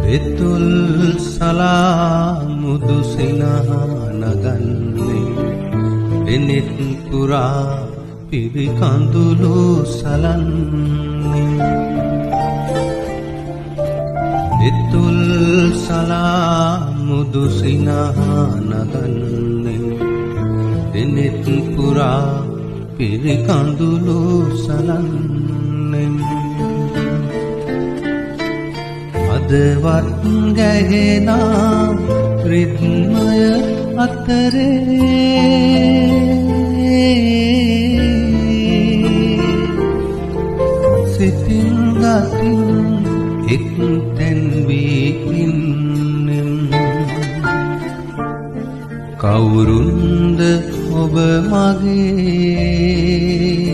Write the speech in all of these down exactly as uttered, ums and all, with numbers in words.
වෙතුල් සලා මුදු සිනහ නගන්නේ වෙනෙත් පුරා පිරිකඳුළු සලන්නේ වෙතුල් සලා මුදු සිනහ නගන්නේ වෙනෙත් පුරා පිරිකඳුළු සලන්නේ අදවත් ගැහෙනා රිද්මය අතරේ සිතින් ගතින් එක් තැන් වී ඉන්නෙම් කවුරුන්ද ඔබ මගේ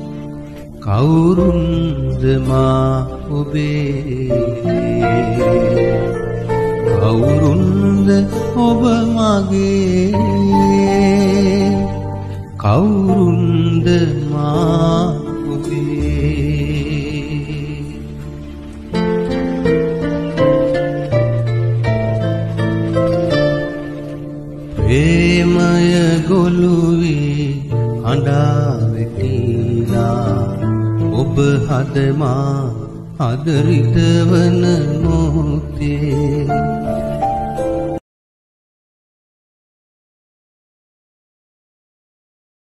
කවුරුන්ද මා ඔබේ කවුරුන්ද ඔබ මගේ කවුරුන්ද මා ඔබේ ප්‍රේමය ගොළුවේ හඬා වැටිලා ඔබ හදමා හද රිදවන මොහොතේ